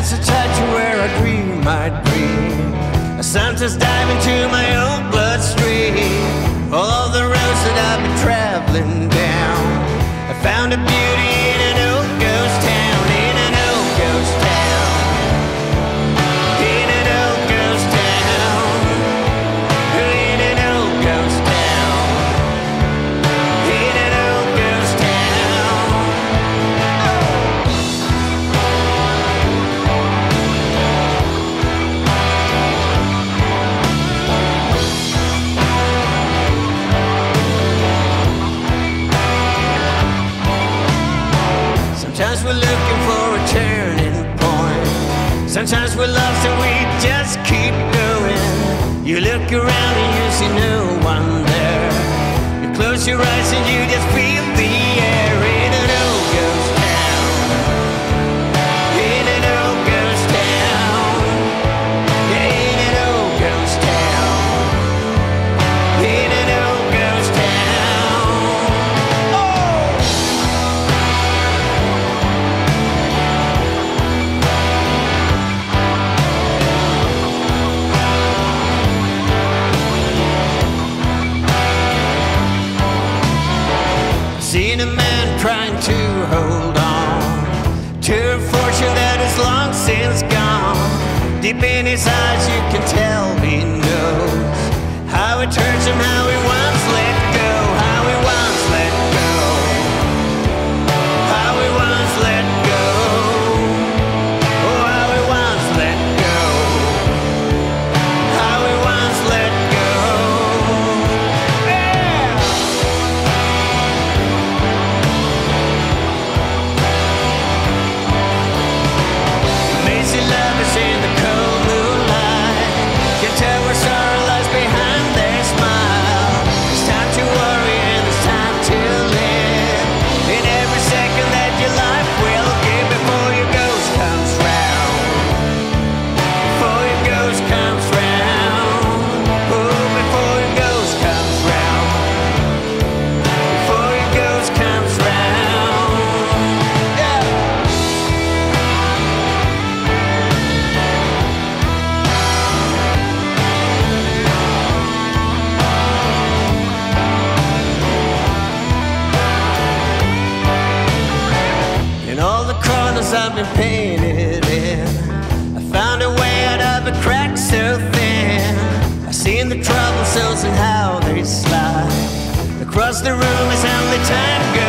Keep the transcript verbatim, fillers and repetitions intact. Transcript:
That's a touch where I dream my dream. I sometimes dive into my own bloodstream. All of the roads that I've been traveling down, I found a beauty in an old ghost town. In an old ghost town. In an old ghost town. In an old ghost town. In an old ghost town. Sometimes we're looking for a turning point. Sometimes we're lost and we just keep going. You look around and you see no one there. You close your eyes and you just feel the air. In an old ghost town. In an old ghost town. Yeah, in an old ghost town. In an old ghost town. Oh! Seen a man trying to hold on to a fortune that is long since gone. Deep in his eyes you can tell he knows how it hurts him, how he once let go. How he once let go. How he once let go. Oh, how he once let go. How he once let go. Yeah! Amazing lovers in the cold moonlight can tell where sorrow lies behind their smile. It's time to worry and it's time to live. In every second that your life will give before your ghost comes round. Before your ghost comes round. Oh, before your ghost comes round. Before your ghost comes round. Yeah. In all the corners I've been painted in, I found a way out of a crack so thin. I've seen the troubled souls and how they slide across the room as only time goes